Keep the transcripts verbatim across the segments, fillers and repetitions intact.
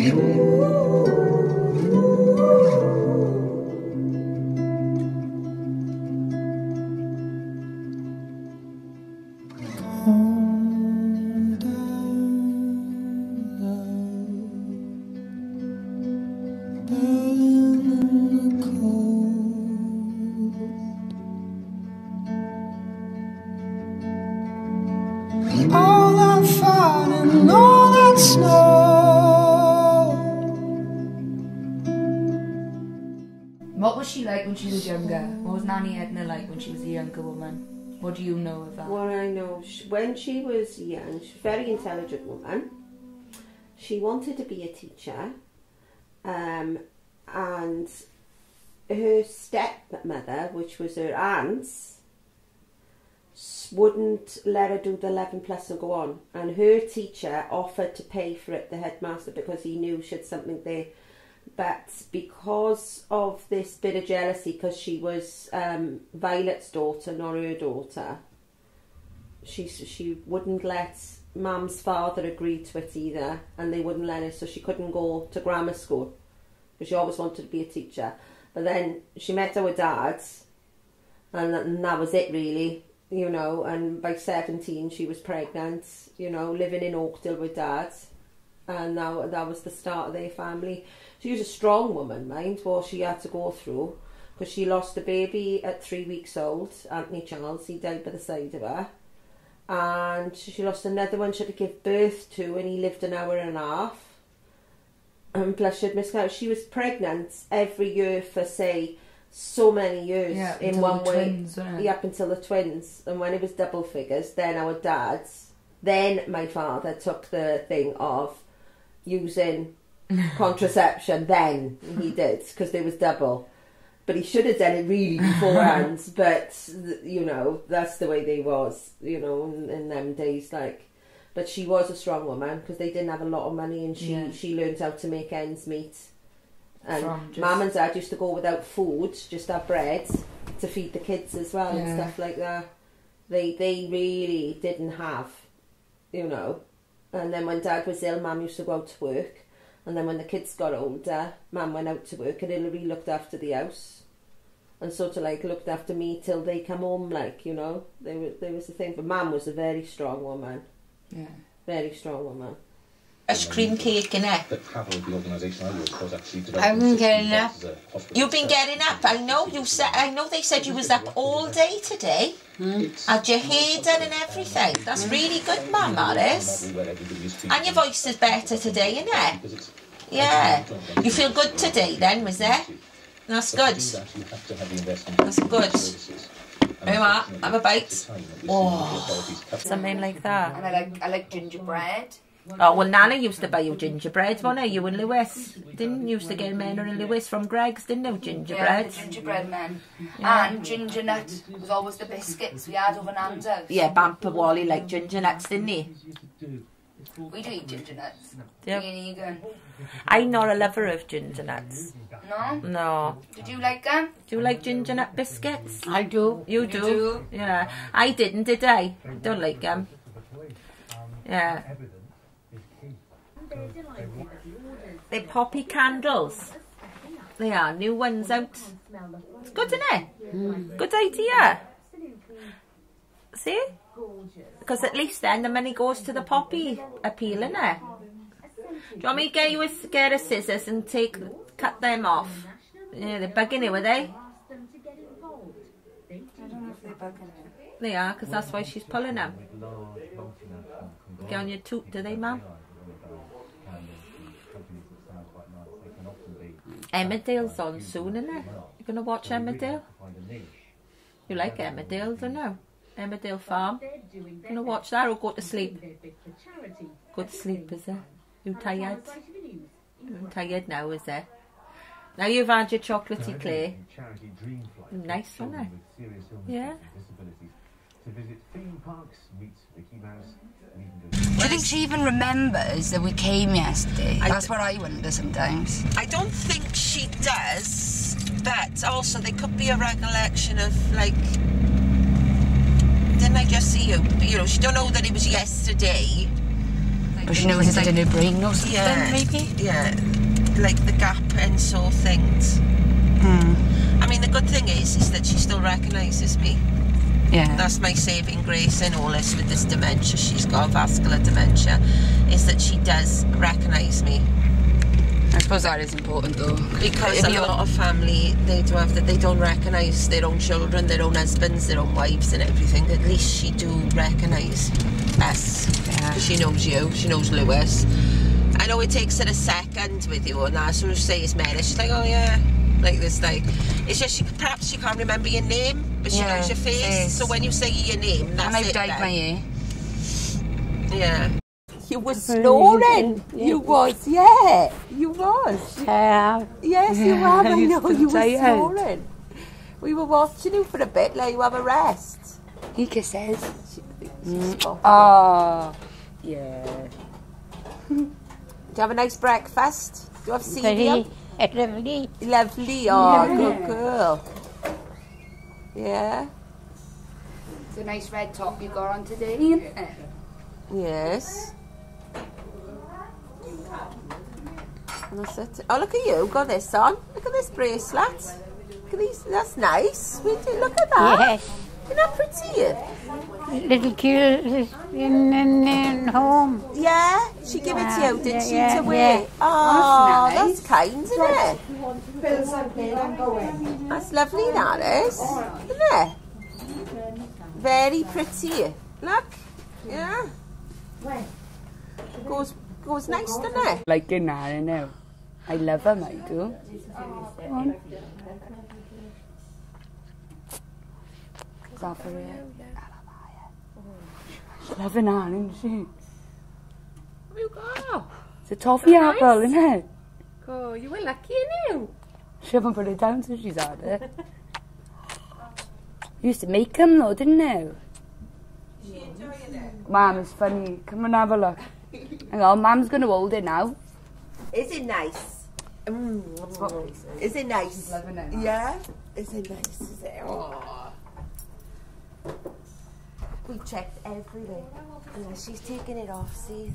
All that fun and all that snow. What was she like when she was younger? What was Nanny Edna like when she was a younger woman? What do you know of that? What I know, when she was young, she was a very intelligent woman. She wanted to be a teacher, um, and her stepmother, which was her aunt, wouldn't let her do the eleven plus and go on, and her teacher offered to pay for it, the headmaster, because he knew she had something there. But because of this bit of jealousy, because she was um, Violet's daughter, not her daughter, she she wouldn't let Mum's father agree to it either, and they wouldn't let her, so she couldn't go to grammar school because she always wanted to be a teacher. But then she met our dad, and, and that was it really, you know. And by seventeen she was pregnant, you know, living in Oakdale with Dad, and now that was the start of their family. She was a strong woman, mind, what she had to go through, because she lost a baby at three weeks old, Anthony Charles. He died by the side of her, and she lost another one she had to give birth to, and he lived an hour and a half. And plus she had miscarriage. She was pregnant every year for, say, so many years, yeah, in one way. Twins, yeah, up until the twins. And when it was double figures, then our dad's, then my father took the thing of using contraception. Then he did, because there was double. But he should have done it really beforehand. But, you know, that's the way they was, you know, in, in them days, like. But she was a strong woman, because they didn't have a lot of money, and she, yeah. she learned how to make ends meet. And just... Mum and Dad used to go without food, just have bread to feed the kids as well, yeah. and stuff like that. They they really didn't have, you know. And then when Dad was ill, Mum used to go out to work. And then when the kids got older, Mum went out to work, and Hilary looked after the house. And sort of like looked after me till they come home, like, you know. There was, there was the thing. But Mum was a very strong woman. Yeah. Very strong woman. Ice cream cake in it. I've been getting up. You've been getting up. I know you said. I know they said you was up all day today. Hmm? Had your hair done and everything. That's really good, Mum. That is. And your voice is better today, innit? Yeah. You feel good today, then, was it? That's good. That's good. Here you are, have a bite. Oh, something like that. And I like I like gingerbread. Oh, well, Nana used to buy you gingerbread, wasn't it? You and Lewis. Didn't you used to get Mena and Lewis from Greg's, didn't you? Gingerbread. Yeah, the gingerbread men. Yeah. And ginger nut was always the biscuits we had over Nan's house. Yeah, Bamper Wally liked ginger nuts, didn't he? We do eat ginger nuts. Yep. Me and Egan. I'm not a lover of ginger nuts. No? No. Did you like them? Do you like ginger nut biscuits? I do. You You do? do? Yeah. I didn't, did I? Don't like them. Yeah. They're poppy candles. They are. New ones out. It's good, isn't it? Mm. Good idea. See? Because at least then the money goes to the poppy appeal, innit? Do you want me to get you a, get a scissors and take cut them off? Yeah, they're bugging it, were they? I don't know if they're bugging it. They are, because that's why she's pulling them. Get on your toot, do they, Mum? Emmerdale's on soon, isn't it? You going to watch Emmerdale? You like Emmerdale, don't you? Emmerdale Farm. You going to watch that or go to sleep? Go to sleep, is it? You tired? You're tired now, is it? Now you've had your chocolatey clay. Nice, isn't it? Yeah. Do you think she even remembers that we came yesterday? I That's what I wonder sometimes. I don't think she does, but also there could be a recollection of, like, didn't I just see you? You know, she don't know that it was yesterday. But she knows it's in her brain or something, Yeah, maybe? yeah, like the gap and so things. Hmm. I mean, the good thing is, is that she still recognises me. Yeah. That's my saving grace in all this with this dementia. She's got vascular dementia, is that she does recognise me. I suppose that is important though. Because If a you're- lot of family, they do have that. They don't recognise their own children, their own husbands, their own wives, and everything. At least she do recognise us. Yeah. She knows you. She knows Lewis. I know it takes her a second with you, and that's what you say is Mary. She's like, oh yeah, like this, like it's just she perhaps she can't remember your name, but she Yeah, knows your face. face. So when you say your name, that's And I've it. dyed then. my hair. Yeah. You were snoring. You was, yeah. You was. Uh, Yes, you have. I know you were tired. snoring. We were watching you for a bit, let you have a rest. he kisses. Oh. Oh, yeah. Do you have a nice breakfast? Do you have Very cereal? lovely. Lovely. Oh, good girl. Yeah. It's a nice red top you got on today, isn't it? Yes. That's it. Oh, look at you. Got this on. Look at this bracelet. Look at these. That's nice. We do- Look at that. Yes. Isn't that pretty? Little girl in, in, in home. Yeah. She gave it to you, did Yeah, she, yeah, to wear? yeah. Oh, That's that's, kind, isn't it? That's lovely, that is. Isn't it? Very pretty. Look. Yeah. Goes, goes nice, doesn't it? Like in I know. I love him, I do. Is that for real? She's loving that, isn't she? What you got? It's a toffee apple, isn't it? Oh, you were lucky, you. She haven't put it down since she's had it. Used to make them though, didn't you? Mum, it's funny. Come and have a look. Hang on, Mum's going to hold it now. Is it nice? Mm. Is it nice? Loving it. Yeah? Is it nice? Is it? Oh. We checked everything. Yeah, she's taking it off, see?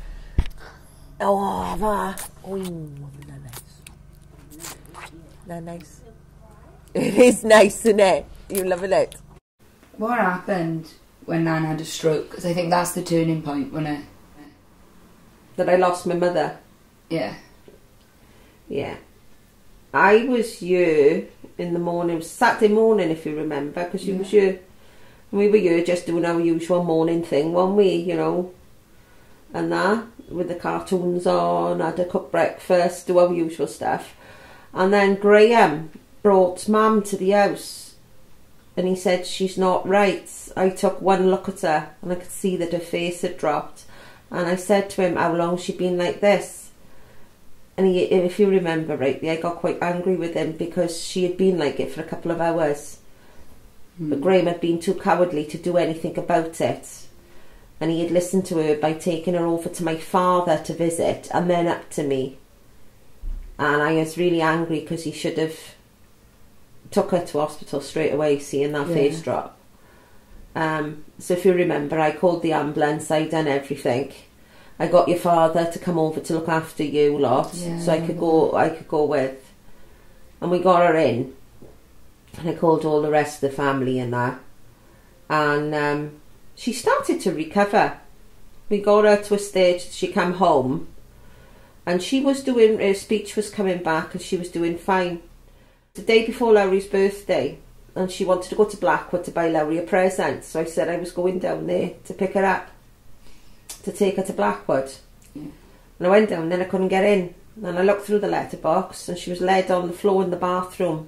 Oh, ma. Oh, not nice. Not nice. It is nice, isn't it? You loving it? What happened when Nan had a stroke? Because I think that's the turning point, wasn't it? That I lost my mother. Yeah. Yeah. I was here in the morning, it was Saturday morning if you remember, because you Yeah. was here. We were here just doing our usual morning thing, weren't we, you know, and that, with the cartoons on, had to cook breakfast, do our usual stuff. And then Graham brought Mum to the house and he said she's not right. I took one look at her and I could see that her face had dropped. And I said to him, how long has she been like this? And he, if you remember rightly, I got quite angry with him because she had been like it for a couple of hours. Mm. But Graham had been too cowardly to do anything about it. And he had listened to her by taking her over to my father to visit and then up to me. And I was really angry because he should have took her to hospital straight away, seeing that yeah. face drop. Um, so if you remember, I called the ambulance, I done everything. I got your father to come over to look after you lot, yeah, so I could go. I could go with, and we got her in. And I called all the rest of the family and that, and um, she started to recover. We got her to a stage that she came home, and she was doing. Her speech was coming back, and she was doing fine. The day before Lowry's birthday, and she wanted to go to Blackwood to buy Lowry a present, so I said I was going down there to pick her up, to take her to Blackwood. Yeah. And I went down, then I couldn't get in, and I looked through the letterbox and she was laid on the floor in the bathroom,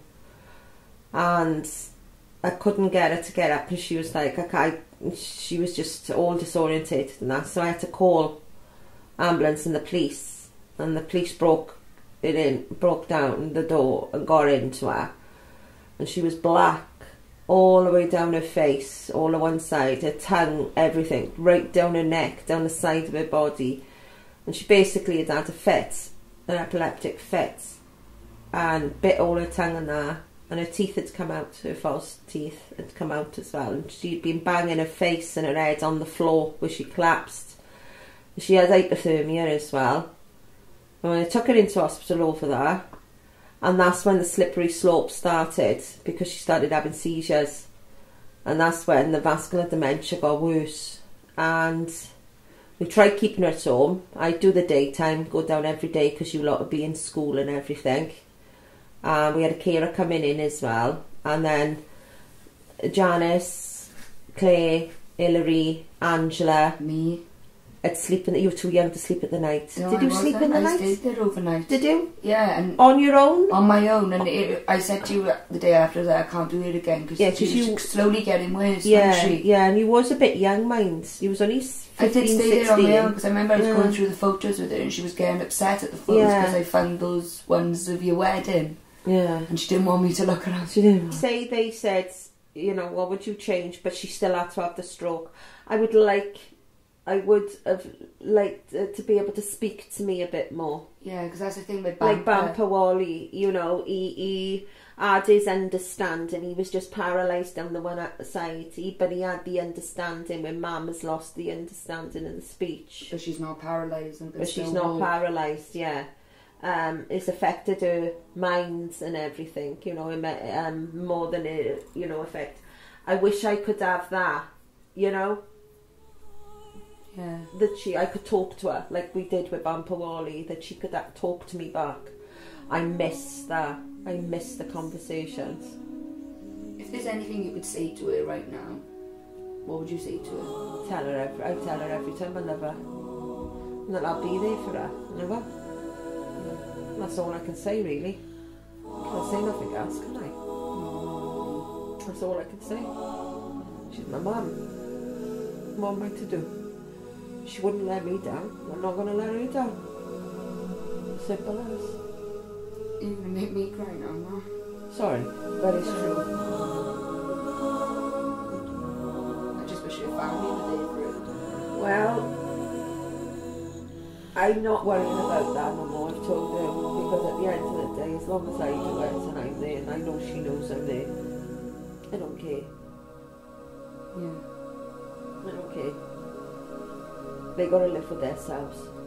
and I couldn't get her to get up, and she was like, okay, she was just all disorientated and that, so I had to call ambulance and the police, and the police broke it in, broke down the door and got into her, and she was black all the way down her face, all on one side, her tongue, everything, right down her neck, down the side of her body, and she basically had had a fit, an epileptic fit, and bit all her tongue and that, and her teeth had come out, her false teeth had come out as well, and she'd been banging her face and her head on the floor where she collapsed. She had hypothermia as well. And I took her into hospital over that. And that's when the slippery slope started, because she started having seizures. And that's when the vascular dementia got worse. And we tried keeping her at home. I do the daytime, go down every day because you lot would be in school and everything. And we had a carer coming in as well. And then Janice, Claire, Hilary, Angela. Me. At sleep in the, you were too young to sleep at the night. No, Did I you sleep wasn't. in the I night? stayed there overnight. Did you? Yeah, and On your own? on my own. And it, I said to you the day after that I can't do it again because Yeah, she 'cause was you- slowly getting worse. Yeah, wasn't she? yeah, and you was a bit young, mind. You was only I fifteen, did stay there on my sixteen. own because I remember I was Yeah. going through the photos with her and she was getting upset at the photos Yeah. because I found those ones of your wedding Yeah. and she didn't want me to look around. She didn't. Say they said, you know, what would you change? But she still had to have the stroke. I would like, I would have liked uh, to be able to speak to me a bit more. Yeah, because that's the thing with Like Bampa. Bampa Wally, you know, he, he had his understanding. He was just paralysed down the one side, he, but he had the understanding when Mum has lost the understanding of the speech. But she's not paralysed. and can But she's still not walk. paralysed, yeah. Um, it's affected her minds and everything, you know, it ma- um, more than it, you know, affect. I wish I could have that, you know, Yeah. that she, I could talk to her like we did with Bampa Wally, that she could have, talk to me back. I miss that. I miss the conversations. If there's anything you could say to her right now, what would you say to her? Tell her every, I tell her every time I love her, and that I'll be there for her. Never. That's all I can say, really. Can't say nothing else, can I? That's all I can say. She's my mum. What am I to do? She wouldn't let me down. I'm not going to let her down. Simple as. You're gonna make me cry now, Ma. Sorry, but it's true. I just wish your family were there for it. Well, I'm not worrying about that no more, I've told her, because at the end of the day, as long as I do it and I'm there, and I know she knows I'm there, I don't care. Yeah. I don't care. They gotta live for themselves.